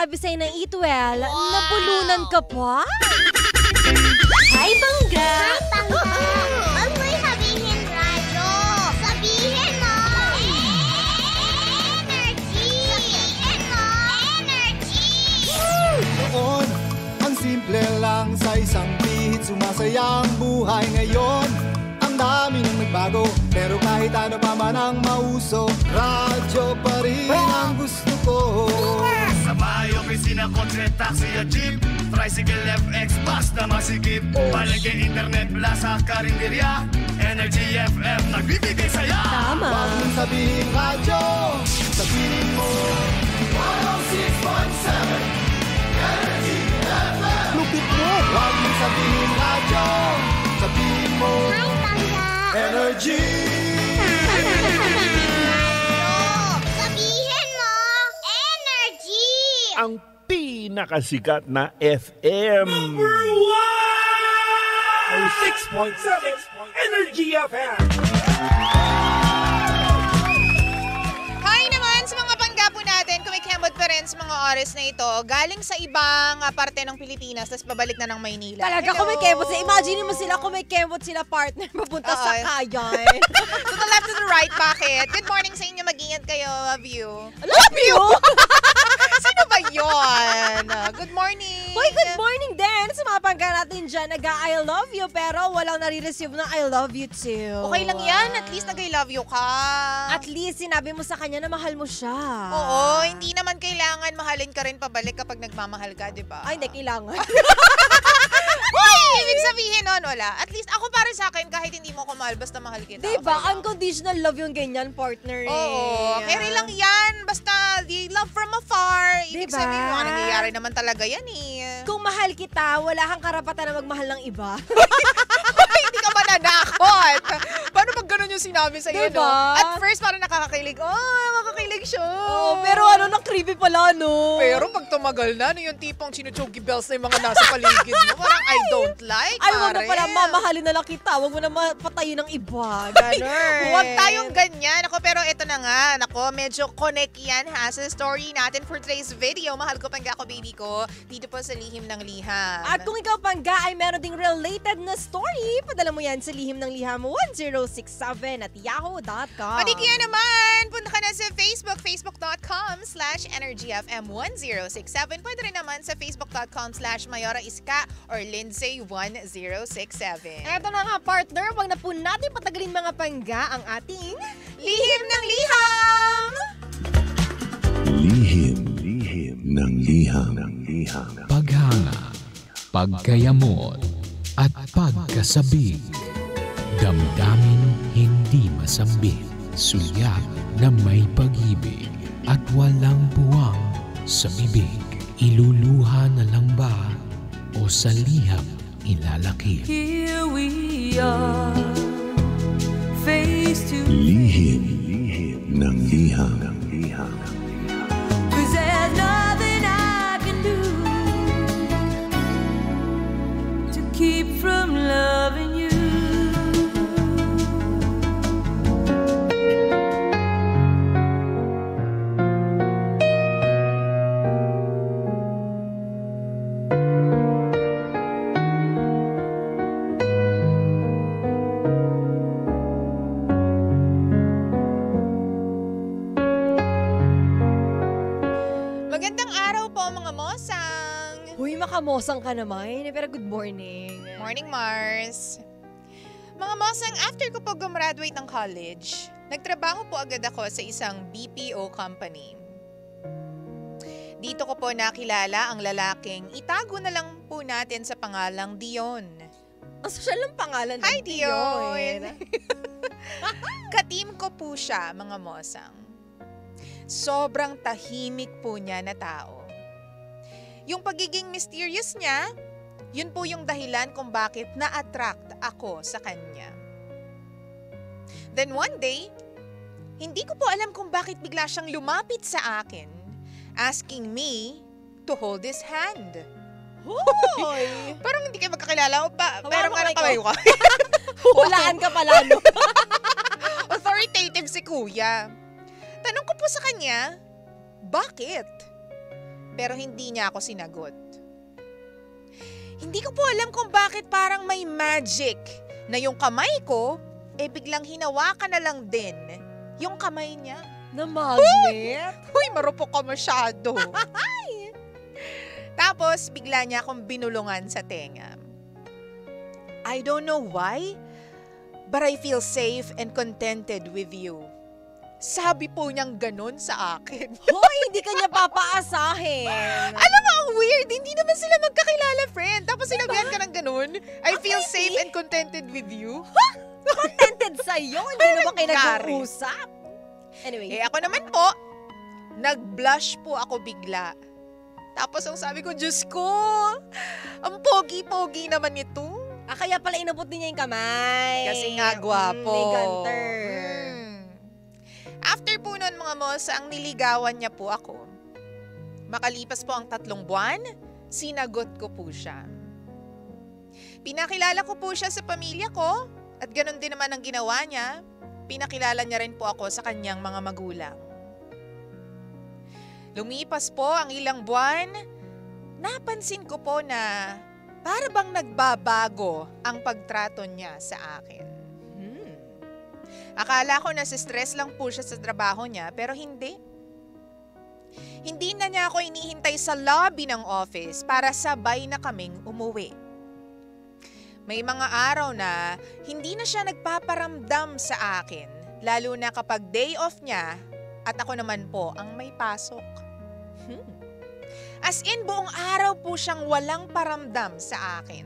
sabi sa'yo ng Eatwell, nabulunan ka pa? Hi, Bangga! Hi, Bangga! Huwag mo'y sabihin radyo. Sabihin mo! Energy! Sabihin mo! Energy! Noon, ang simple lang sa isang pihit, sumasaya ang buhay ngayon. Ang dami nang nagbago, pero kahit ano pa man ang mauso, radyo pa rin ang gusto ko. Sa bahay, opisina, kotse, taxi at jeep, tricycle, FX, bus na masikip, palengke, internet, plaza, karinderya, Energy FM, nagbibigay saya. Tama. Huwag mong sabihin radyo, sabihin mo 106.7 Energy FM. Lupit mo. Huwag mong sabihin radyo, sabihin mo Hi, Bangga! Energy. Sabihin mo! Energy! Ang pinakasikat na FM. Number 106.7 Energy FM. Hi naman sa mga panggapo natin, kumikembot pa rin sa mga oras na ito. Galing sa ibang parte ng Pilipinas, tapos babalik na ng Maynila. Talaga kumikembot sila. Imagine mo sila kumikembot sila partner papunta sa Cagayan. To the left, to the right, bakit? Good morning sa inyo, mag-ingat kayo. Love you. Love you! Sino ba yun? Good morning. Hoy, good morning din sa mga pangga natin dyan. Nag-I love you pero walang nare-receive ng I love you too. Okay lang yan. At least nag-I love you ka. At least sinabi mo sa kanya na mahal mo siya. Oo, hindi naman kailangan mahalin ka rin pabalik kapag nagmamahal ka, di ba? Ay, hindi kailangan. Uy! Ibig sabihin nun, wala. At least ako para sa akin, kahit hindi mo ko mahal, basta mahal kita. Diba? Okay lang. Unconditional love yung ganyan, partner. Oo. Carry lang yan. Basta, the love from afar. Ibig Diba? sabihin mo, nangyayari naman talaga yan eh. Kung mahal kita, wala kang karapatan na magmahal ng iba. Hindi ka mananakot. Paano pag ganun yung sinabi sa'yo, Diba? no? At first, parang nakakakilig. Oh, nakakakilig siya. Oo, pero ano, creepy pala, no? Pero pag tumagal na, yung tipong sinuchogi bells na yung mga nasa paligid mo, parang I don't like, Ay, wag na pare. pala, mamahalin na lang kita. Wag mo na mapatayin ng iba. Ganun. Huwag tayong ganyan. Ako, pero ito na nga. Nako, medyo connect yan ha sa story natin for today's video. Mahal ko pangga ko, baby ko. Dito po sa Lihim ng Liham. At kung ikaw pangga ay meron ding related na story, padala mo yan sa Lihim ng Liham 1067 at yahoo.com. Pati kaya naman, punta ka na sa Facebook, facebook.com/energyfm1067. Pwede rin naman sa facebook.com/mayora.iska or Lindsay1067. Eto na nga, partner, wag na po natin patagalin mga pangga ang ating Lihim ng Liham! Lihim ng liham. Paghanga, pagkayamot, at pagkasabik. Damdamin hindi masambit. Sulyap na may pag-ibig at walang buwang sa bibig. Iluluha na lang ba o sa liham ilalakip? Here we are, face to Lihim ng liham. Cause there's nothing I can do to keep from loving you. Magandang araw po mga mosang! Uy, makamosang ka naman. Pero good morning. Morning, Mars! Mga mosang, after ko po gumraduate ng college, nagtrabaho po agad ako sa isang BPO company. Dito ko po nakilala ang lalaking itago na lang po natin sa pangalang Dion. Ang social ng pangalan. Hi, ng Dion! Ka-team ko po siya, mga mosang. Sobrang tahimik po niya na tao. Yung pagiging mysterious niya, yun po yung dahilan kung bakit na-attract ako sa kanya. Then one day, hindi ko po alam kung bakit bigla siyang lumapit sa akin, asking me to hold his hand. Hoy! Parang hindi kayo magkakilala. Pero mo nga kamay kamay ko. ko. Hulaan ka pala, no? Authoritative si kuya. Tanong ko po sa kanya, bakit? Pero hindi niya ako sinagot. Hindi ko po alam kung bakit parang may magic na yung kamay ko, biglang hinawakan na lang din yung kamay niya. Na magnet? Uy, marupok ka masyado. Tapos, bigla niya akong binulungan sa tenga. I don't know why, but I feel safe and contented with you. Sabi po niyang ganun sa akin. Hoy, hindi ka niya papaasahin. Alam mo, ang weird. Hindi naman sila magkakilala, friend. Tapos sinabihan ka ng ganun. I feel safe and contented with you. Contented sa'yo. Hindi na ba kayo nag-uusap? Anyway. Ako naman po, nag-blush po ako bigla. Tapos ang sabi ko, Diyos ko, ang pogi-pogi naman ito. Kaya pala inabot niya yung kamay. Kasi nga gwapo. Ganter. After po nun mga mosa, ang niligawan niya po ako. Makalipas po ang 3 buwan, sinagot ko po siya. Pinakilala ko po siya sa pamilya ko at ganun din naman ang ginawa niya. Pinakilala niya rin po ako sa kanyang mga magulang. Lumipas po ang ilang buwan, napansin ko po na para bang nagbabago ang pagtrato niya sa akin. Akala ko nasa-stress lang po siya sa trabaho niya, pero hindi. Hindi na niya ako inihintay sa lobby ng office para sabay na kaming umuwi. May mga araw na hindi na siya nagpaparamdam sa akin, lalo na kapag day off niya at ako naman po ang may pasok. As in, buong araw po siyang walang paramdam sa akin.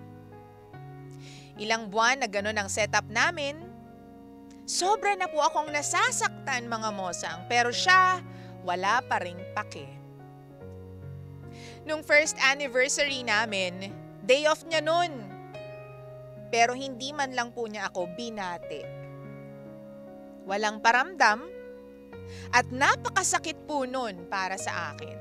Ilang buwan na ganun ang setup namin. Sobra na po akong nasasaktan mga mosang, pero siya wala pa ring pake. Nung first anniversary namin, day off niya nun. Pero hindi man lang po niya ako binati. Walang paramdam at napakasakit po nun para sa akin.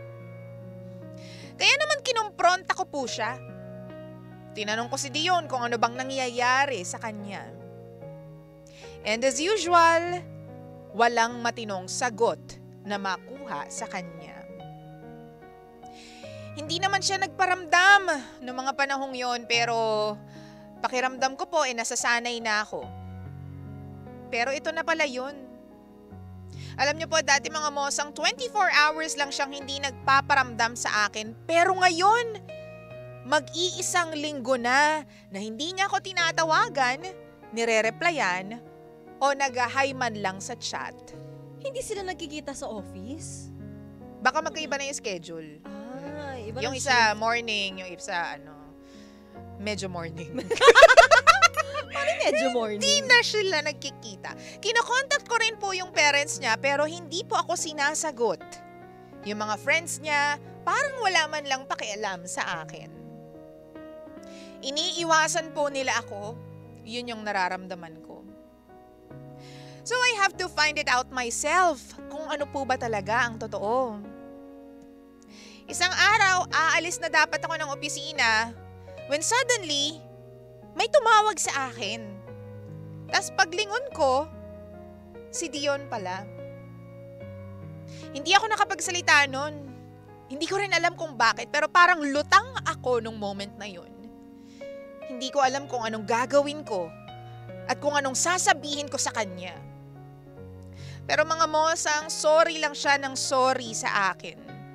Kaya naman kinumpronta ko po siya. Tinanong ko si Dion kung ano bang nangyayari sa kanya. And as usual, walang matinong sagot na makuha sa kanya. Hindi naman siya nagparamdam noong mga panahong yon, pero pakiramdam ko po nasasanay na ako. Pero ito na pala yun. Alam niyo po, dati mga mosang 24 hours lang siyang hindi nagpaparamdam sa akin. Pero ngayon, mag-iisang linggo na hindi niya ako tinatawagan, nire-replyan, o nag-hi man lang sa chat. Hindi sila nagkikita sa office? Baka magkaiba na yung schedule. Iba yung isa morning, yung isa medyo morning. Parang medyo morning. Hindi na sila nagkikita. Kinokontak ko rin po yung parents niya pero hindi po ako sinasagot. Yung mga friends niya, parang wala man lang pakialam sa akin. Iniiwasan po nila ako, yun yung nararamdaman ko. So I have to find it out myself kung ano po ba talaga ang totoo. Isang araw, aalis na dapat ako ng opisina when suddenly, may tumawag sa akin. Tas paglingon ko, si Dion pala. Hindi ako nakapagsalita nun. Hindi ko rin alam kung bakit, pero parang lutang ako nung moment na yun. Hindi ko alam kung anong gagawin ko at kung anong sasabihin ko sa kanya. Pero mga mosang, sorry lang siya ng sorry sa akin.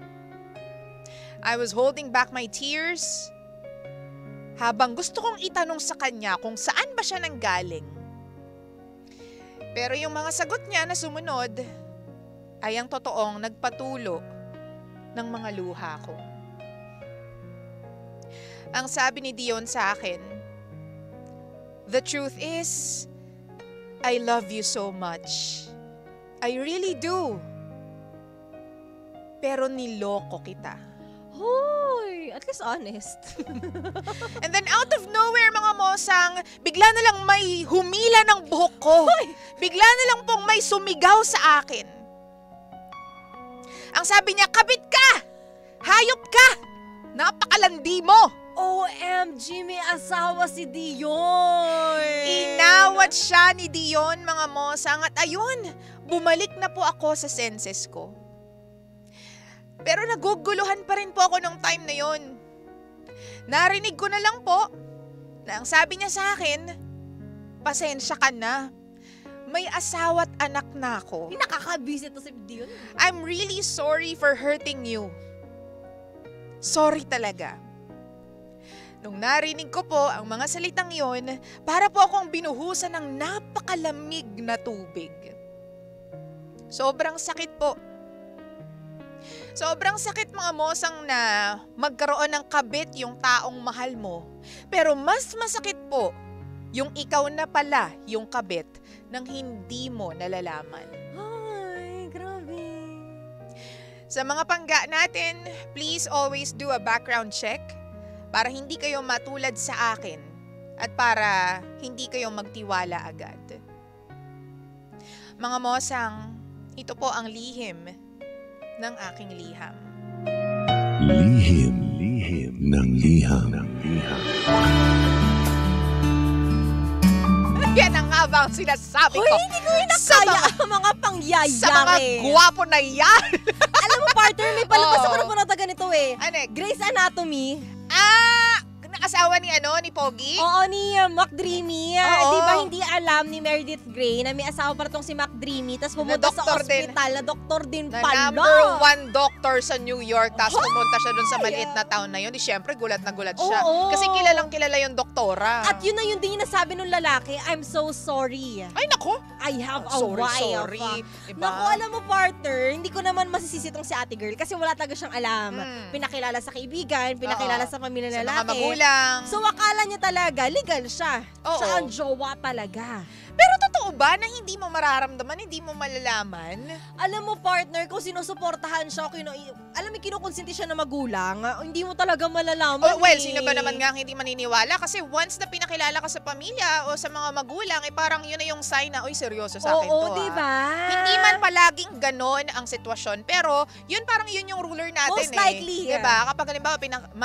I was holding back my tears habang gusto kong itanong sa kanya kung saan ba siya nanggaling. Pero yung mga sagot niya na sumunod ay ang totoong nagpatulo ng mga luha ko. Ang sabi ni Dion sa akin, "The truth is, I love you so much. I really do. Pero niloko kita." Hoy, at least honest. And then out of nowhere mga mosang, bigla na lang may humila ng buhok ko. Bigla na lang pong may sumigaw sa akin. Ang sabi niya, "Kabit ka! Hayop ka! Napakalandi mo!" OMG, may asawa si Dion! Inawat siya ni Dion mga mosang at ayun, bumalik na po ako sa senses ko. Pero naguguluhan pa rin po ako nung time na yon. Narinig ko na lang po na ang sabi niya sa akin, pasensya ka na. May asawa't anak na ako. Nakakabisit to si Dion. I'm really sorry for hurting you. Sorry talaga. Nung narinig ko po ang mga salitang yon, para po akong binuhusan ng napakalamig na tubig. Sobrang sakit po. Sobrang sakit mga mosang na magkaroon ng kabit yung taong mahal mo. Pero mas masakit po yung ikaw na pala yung kabit nang hindi mo nalalaman. Ay, grabe. Sa mga pangga natin, please always do a background check para hindi kayo matulad sa akin at para hindi kayo magtiwala agad. Mga mosang, ito po ang lihim ng aking liham. Lihim ng liham. Yan ang nga ba ang sinasabi ko? Hoy, hindi ko inakaya ang mga pangyayari. Sa mga gwapo na yan. Alam mo, partner, may palabas Oo. ako na panood ganito eh. Ano? Grey's Anatomy. Asawa ni ni Pogi? Oo, ni McDreamy. Oo. Di ba hindi alam ni Meredith Grey na may asawa pa tong si McDreamy tapos pumunta sa doktor din. ospital na doktor din Na pala. #1 doctor sa New York, tapos pumunta siya dun sa maliit na town na yun. Di syempre, gulat na gulat siya. Oo. Kasi kilalang kilala yung doktora. At yun na yun din yung nasabi ng lalaki, I'm so sorry. Ay, nako. I have a Sorry, wife. sorry. Diba? Naku, alam mo, partner, hindi ko naman masisisi tong si ate girl kasi wala talaga siyang alam. Pinakilala sa kaibigan, pinakilala sa pamilya ng Sa lalaki. mga magulang. So, akala niya talaga, legal siya. Oo. Siya ang jowa talaga. Pero totoo ba na hindi mo mararamdaman, hindi mo malalaman? Alam mo, partner, kung sinusuportahan siya, alam mo, kinukonsinti siya ng magulang, hindi mo talaga malalaman. Oh, well, sino ba naman nga ang hindi maniniwala? Kasi once na pinakilala ka sa pamilya o sa mga magulang, parang yun na yung sign na, uy, seryoso sa akin to. Oo, diba? Hindi man palaging ganon ang sitwasyon, pero parang yun yung ruler natin. Most likely. Diba? Kapag halimbawa,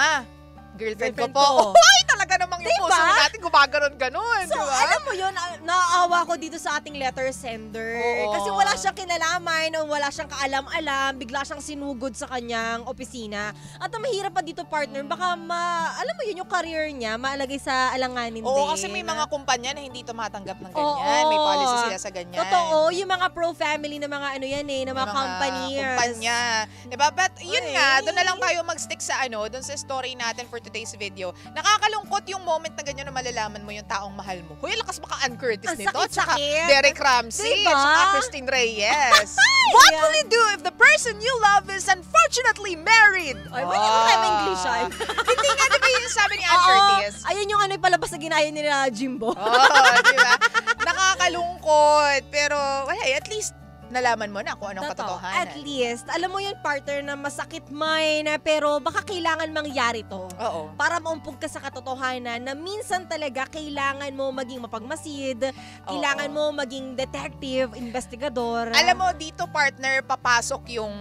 girlfriend ko Girlfriend po. ko. Uy, talaga namang yung Diba? puso natin gumaganon-ganon. So, diba? alam mo yun, naaawa ko dito sa ating letter sender. Oo. Kasi wala siyang kinalaman o wala siyang kaalam-alam, bigla siyang sinugod sa kanyang opisina. At ang mahirap pa dito, partner, baka alam mo yun, yung career niya, maalagay sa alanganin din. Oo, kasi may mga kumpanya na hindi tumatanggap ng ganyan. Oo. May policy sila sa ganyan. Totoo, yung mga pro-family na mga na mga companies. Kumpanya. Diba? But yun Ay. nga, doon na lang tayo mag-stick sa doon sa story natin for today's video. Nakakalungkot yung moment na ganyan na malalaman mo yung taong mahal mo. Huy, lakas baka Ann Curtis Ang nito. Tsaka sakit-sakit. Derek Ramsey. Diba? Tsaka Christine Reyes. What will you do if the person you love is unfortunately married? Ay, ba't yung mga Englishan? Hindi nga, diba yung sabi ni Ann Curtis? Ayun yung palabas na ginaya nila Jimbo. Diba? Nakakalungkot. Pero, wala, at least nalaman mo na kung anong katotohanan. At least, alam mo yun, partner, na masakit man, pero baka kailangan mangyari to. Oo. Para maumpog ka sa katotohanan na minsan talaga kailangan mo maging mapagmasid, kailangan mo maging detective, investigador. Alam mo, dito partner, papasok yung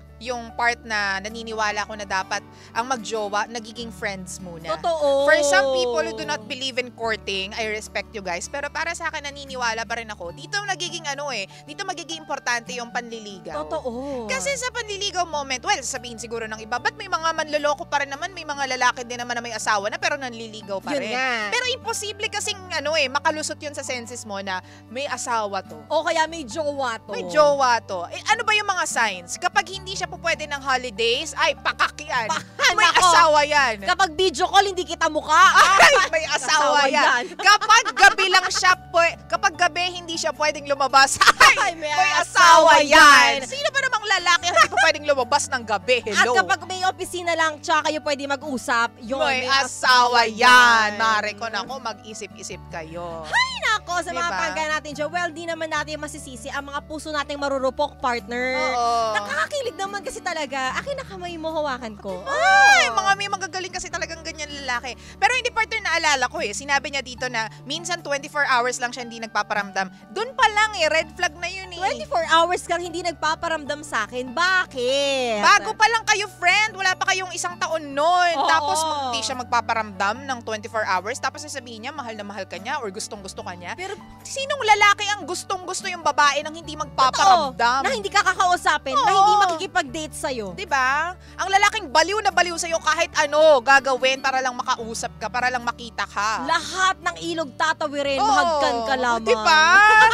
part na naniniwala ko na dapat ang magjowa, nagiging friends muna. Totoo. For some people who do not believe in courting, I respect you guys. Pero para sa akin, naniniwala pa rin ako. Dito nagiging dito magiging importante yung panliligaw. Totoo. Kasi sa panliligaw moment, well, sabihin siguro ng iba, ba't may mga manloloko pa rin naman, may mga lalaki din naman na may asawa na pero nanliligaw pa Yun rin. nga. Pero imposible kasing makalusot yun sa senses mo na may asawa to. O kaya may jowa to. May jowa to. Ano ba yung mga signs? Kapag hindi siya po pwede ng holidays, ay pakakyan. May nako. asawa yan. Kapag video call, hindi kita mukha. Ay, may asawa yan. Kapag gabi lang siya, kapag gabi hindi siya pwedeng lumabas, ay, may asawa yan. Sino ba namang lalaki hindi po pwedeng lumabas ng gabi? Hello. At kapag may opisina lang, tsaka kayo pwede mag-usap, yun, may asawa yan. Mare ko nako, mag-isip-isip kayo. Ay, nako, sa mga Diba? pangga natin dyan, well, di naman natin masisisi ang mga puso nating marurupok, partner. Oo. Nakakakilig naman kasi talaga. Akin na kamay mo, hawakan ko. Ay, may magagaling kasi talagang ganyan lalaki. Pero hindi partner, naalala ko sinabi niya dito na minsan 24 hours lang siya hindi nagpaparamdam. Doon pa lang red flag na yun 24 hours kang hindi nagpaparamdam sa akin. Bakit? Bago pa lang kayo friend, wala pa kayong isang taon nun. Oo. Tapos hindi siya magpaparamdam ng 24 hours. Tapos sasabihin niya, mahal na mahal ka niya or gustong-gusto ka niya. Pero Sinong lalaki ang gustong-gusto yung babae nang hindi magpaparamdam? na hindi ka kakausapin, na Oo. hindi makikipag-date sa'yo. Diba? Ang lalaking baliw na baliw sa'yo kahit ano gagawin para lang makausap ka, para lang makita ka. Lahat ng ilog tatawirin, Oo. mahagkan ka lamang. Diba?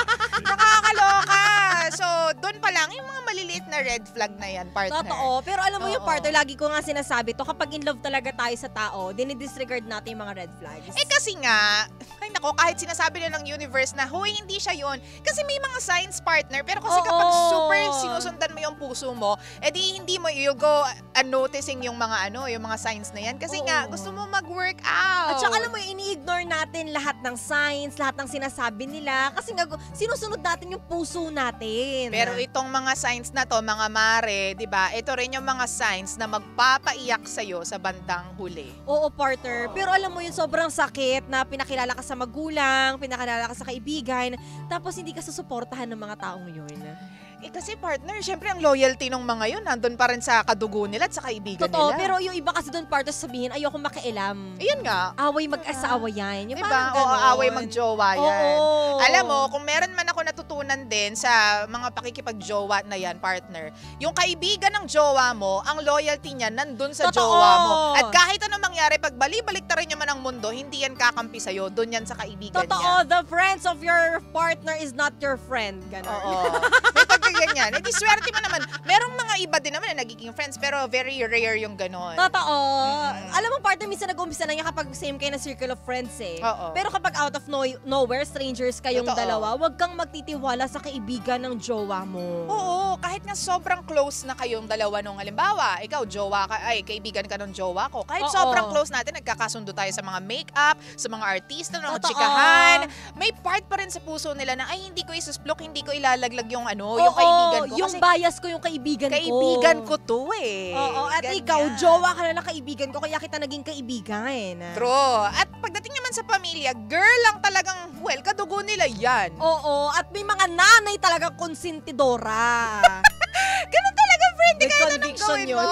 Nakakaloka. So, doon pa lang, yung mga maliliit na red flag na yan, partner. Totoo. Pero alam mo yung Oo. partner, lagi ko nga sinasabi to, kapag in love talaga tayo sa tao, dinidisregard natin yung mga red flags. Kasi nga, ay nako, kahit sinasabi na ng universe na, huy, hindi siya yun. Kasi may mga signs, partner. Pero kasi Oo. kapag super sinusundan mo yung puso mo, edi hindi mo, you'll go noticing yung mga yung mga signs na yan. Kasi nga, Oo. gusto mo mag-work out. At saka alam mo, ini-ignore natin lahat ng signs, lahat ng sinasabi nila. Kasi nga, sinusunod natin yung puso natin. Pero itong mga signs na to, mga mare, di ba? Ito rin yung mga signs na magpapaiyak sa'yo sa bandang huli. Oo, partner. Pero alam mo yun, sobrang sakit na pinakilala ka sa magulang, pinakilala ka sa kaibigan, tapos hindi ka susuportahan ng mga taong yun. Kasi partner, syempre ang loyalty ng mga yun, nandun pa rin sa kadugo nila at sa kaibigan Totoo, nila. pero yung iba kasi doon partner sabihin, ayoko makialam. Ayan nga. Away mag-asawa yan. Yung Diba? parang Oo, ganon. away magjowa yan. Oo. Alam mo, kung meron man ako natutunan din sa mga pakikipagjowa na yan, partner, yung kaibigan ng jowa mo, ang loyalty niya nandun sa Totoo. jowa mo. At kahit ano mangyari, pag balik-baliktarin niya man ang mundo, hindi yan kakampi sa'yo, dun yan sa kaibigan Totoo, niya. the friends of your partner is not your friend. Ganon. Oo. May pagkaganyan. Eh, di swerte mo naman. Merong mga iba din naman na nagiging friends, pero very rare yung ganon. Totoo. Alam mo, partner, minsan nag-umpisa lang yan kapag same kayo na circle of friends eh. Oo. Pero kapag out of nowhere, strangers kayong Totoo. dalawa, wag kang magtitiwala sa kaibigan ng jowa mo. Oo, kahit nga sobrang close na kayong dalawa nung halimbawa, ikaw jowa ka, ay kaibigan ka ng jowa ko. Kahit Oo. sobrang close natin, nagkakasundo tayo sa mga makeup, sa mga artista, ng Totoo. chikahan. May part pa rin sa puso nila na ay hindi ko isusplok, hindi ko ilalaglag yung yung Oo, kaibigan ko. yung Kasi bias ko yung kaibigan ko. kaibigan ko to eh. Oo, at Ganyan. ikaw, jowa ka na ng kaibigan ko, kaya kita naging kaibigan. True. At pagdating naman sa pamilya, girl lang talagang, well, kadugo nila yan. Oo, at may mga nanay talaga konsentidora. Ganun talaga, friend. Di May kaya conviction gawin yun. mo.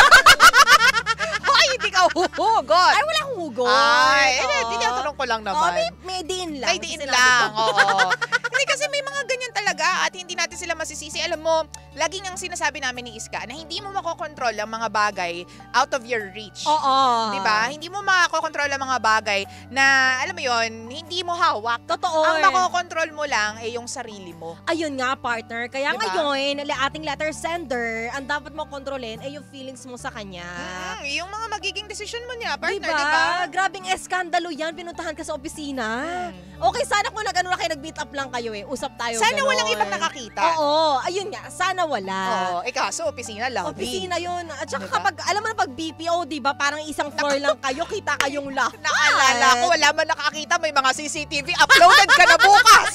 Ay, hindi ka huhugot. Ay, wala akong hugot. Ay, Oo. tinatanong ko lang Oh, naman. may diin lang. May kasi diin sinabi lang, ko. oo. Hindi kasi may mga ganyan talaga at hindi natin sila masisisi. Alam mo, laging ang sinasabi namin ni Iska na hindi mo makokontrol ang mga bagay out of your reach. Oo. Diba? Hindi mo makokontrol ang mga bagay na, alam mo yon, hindi mo hawak. Totoo. Ang makokontrol mo lang ay yung sarili mo. Ayun nga, partner. Kaya Diba? ngayon, ating letter sender, ang dapat mo kontrolin ay yung feelings mo sa kanya. Yung mga magiging desisyon mo niya, partner, Diba? diba? Grabing eskandalo yan. Pinuntahan ka sa opisina. Okay, sana kung nag-ano na kayo, nag-meet up lang kayo eh. Usap tayo. Sana ganon. walang ibang nakakita. Oo. Ayun nga. Sana wala. Oo, kaso opisina lang. Opisina yun. At saka Diba? kapag, alam mo na pag BPO, di ba, parang isang floor lang kayo, kita kayong lahat. Naalala ko, wala man nakakita, may mga CCTV, uploaded ka na bukas.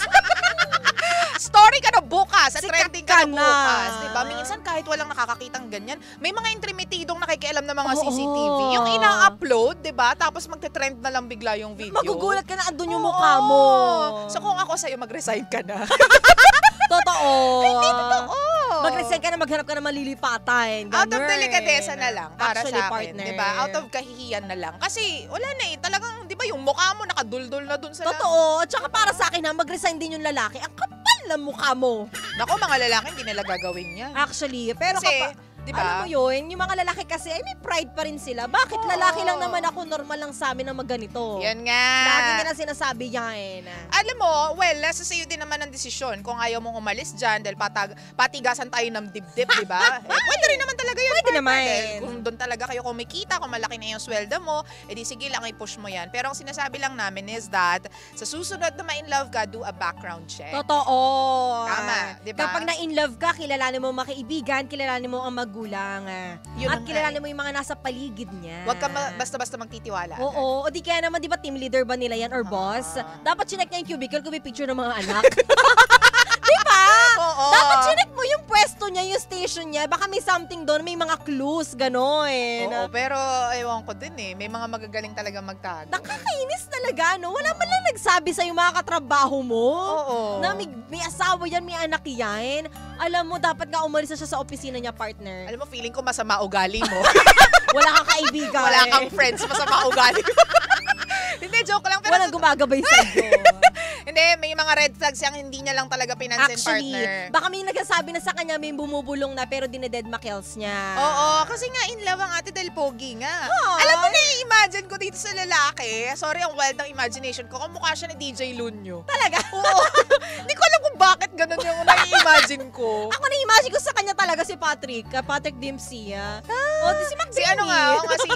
Story ka na bukas, at Sikat trending ka ka na na. bukas. Diba? Minsan kahit walang nakakakitang ganyan, may mga intrimitidong nakikialam ng mga Oo. CCTV. Yung ina-upload, diba? Tapos magte-trend na lang bigla yung video. Magugulat ka na, andun yung Oo. mukha mo. So kung ako sa'yo, mag-resign ka na. Totoo. Hindi totoo. Mag-resign ka na, maghanap ka na malilipatan. Out of Ganun. delikadesa na lang para Actually, sa akin, partner. 'di ba? Out of kahihiyan na lang. Kasi wala na eh, talagang 'di ba yung mukha mo nakaduldul na dun sa Totoo. At saka para sa akin ha, mag-resign din yung lalaki. Ang kapal na mukha mo. Nako, mga lalaki hindi nila gagawin 'yan. Actually, pero Kasi, kapag, di alam ba? mo yun, yung mga lalaki kasi, ay may pride pa rin sila. Bakit Oo. lalaki lang naman ako, normal lang sa amin na magganito? Yan nga. Lagi nila sinasabi yan. Alam mo, well, nasa sa'yo din naman ang desisyon kung ayaw mong umalis dyan dahil patigasan tayo ng dibdib, di ba? Pwede rin naman talaga yun. Pwede partner. naman. Dahil kung doon talaga kayo kumikita, kung malaki na yung sweldo mo, edi sige lang i-push mo yan. Pero ang sinasabi lang namin is that sa susunod na ma-in-love ka, do a background check. Totoo. Tama, di ba? Kapag na-in love ka, kilalanin mo ang mga kaibigan, kilalanin mo ang magulang. Yun At ang kilalanin nga mo yung mga nasa paligid niya. Huwag ka basta-basta magtitiwala. Oo. O di kaya naman, di ba team leader ba nila yan or boss? Dapat chinek niya yung cubicle kung may picture ng mga anak. Di ba? Oo. Dapat chinek mo yung pwesto niya, yung station niya. Baka may something doon, may mga clues, gano'n. Oo, pero ewan ko din eh. May mga magagaling talaga magtago. Nakakainis talaga, no? Wala man lang nagsabi sa'yo mga katrabaho mo. Oo. Na may asawa yan, may anak yan. Alam mo, dapat nga umalis na siya sa opisina niya, partner. Alam mo, feeling ko masama ugali mo. Wala kang kaibigan. Wala kang friends, masama ugali. Hindi, joke lang. Pero Walang gumagabay sa'yo. hindi, may mga red flags yung hindi niya lang talaga pinansin, Actually, partner. baka may nagsasabi na sa kanya may bumubulong na pero dineded makels niya. Oo, kasi nga in love ang ate dahil pogi nga. Alam mo na i-imagine ko dito sa lalaki. Sorry, ang wild ng imagination ko. Kamukha siya ni DJ Lunyo. Talaga? Oo. Hindi ko alam kung bakit ganun yung nai-imagine ko. Ako na-imagine ko sa kanya talaga si Patrick. Patrick Dempsey. Si Mac Si ano nga, oo nga si...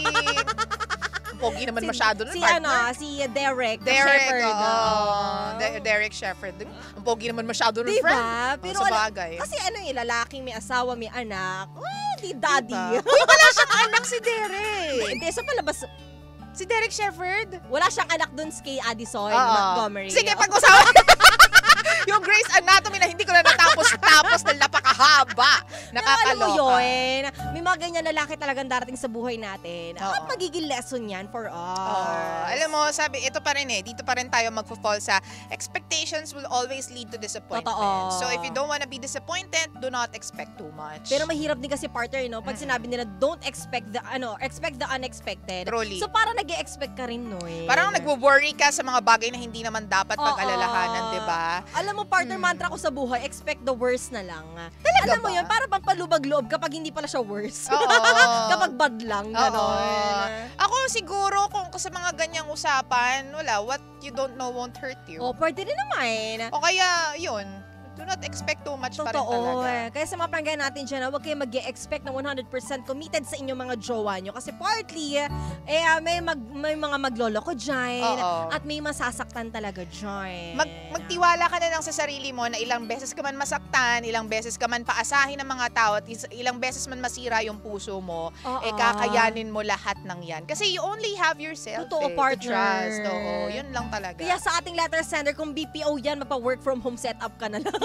Pogi naman masyado nun, si partner. si Derek Derek, Shepherd. Derek Shepherd. Ang pogi naman masyado nun, Diba? friend. Pero Sa bagay. kasi lalaking may asawa, may anak. Di daddy. Uy, wala siyang anak si Derek. Hindi, sa palabas, Si Derek Shepherd. wala siyang anak dun kay Addison Oo. Montgomery. Sige, pag-usapan. Yung Grey's Anatomy na hindi ko na natapos-tapos na napakahaba. Pero alam mo Nakakaloka. yun, may mga ganyan lalaki talagang darating sa buhay natin. Oo. At magiging lesson yan for us. Alam mo, sabi, ito pa rin dito pa rin tayo magfo-fall sa expectations will always lead to disappointment. Totoo. So if you don't wanna be disappointed, do not expect too much. Pero mahirap din kasi partner, no? Pag sinabi nila, don't expect the unexpected. Truly. So parang nag-expect ka rin, no? Parang nagwo-worry ka sa mga bagay na hindi naman dapat pag-alalahanan, di ba? Alam mo, partner, mantra ko sa buhay, expect the worst na lang. Talaga Alam mo ba? yun, para bang palubag-loob kapag hindi pala siya worst. Oo. Kapag bad lang, gano'n. Ako siguro kung sa mga ganyang usapan, wala, what you don't know won't hurt you. O, pwede rin naman. O kaya, yun, do not expect too much pa rin Totoo. talaga. Kaya sa mga panggayan natin dyan, huwag kayo mag-expect na 100% committed sa inyong mga jowa nyo. Kasi partly, may mga magloloko dyan. Oo. At may masasaktan talaga dyan. Magtiwala ka na lang sa sarili mo na ilang beses ka man masaktan, ilang beses ka man paasahin ng mga tao, at ilang beses man masira yung puso mo, Oo. Kakayanin mo lahat ng yan. Kasi you only have yourself Totoo, to partner. trust. Oo, yun lang talaga. Kaya sa ating letter sender, kung BPO yan, mapa-work from home setup ka na lang.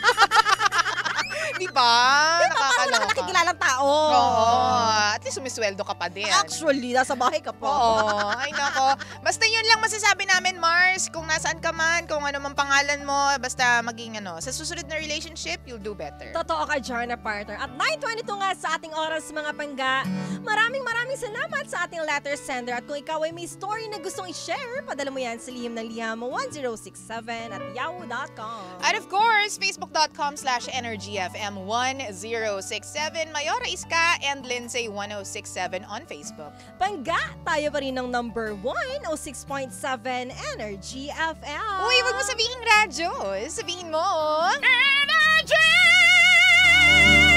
Di ba? Diba? Parang Nakakaloka. nakikilalang tao. Oo. At least sumisweldo ka pa din. Actually, nasa bahay ka pa. Oo. Ay, nako. Basta yun lang masasabi namin, Mars. Kung nasaan ka man, kung ano man pangalan mo, basta maging sa susunod na relationship, you'll do better. Totoo ka dyan na partner. At 9:22 nga sa ating oras mga pangga. Maraming salamat sa ating letter sender. At kung ikaw ay may story na gustong i-share, padala mo yan sa lihim1067@yahoo.com. And of course, facebook.com/energyfm1067. Mayora Iska and Lindsay 1067 on Facebook. Pangga, tayo pa rin ng number 106.7 Energy FM. Uy, wag mo sabihin radyo. Sabihin mo, Energy!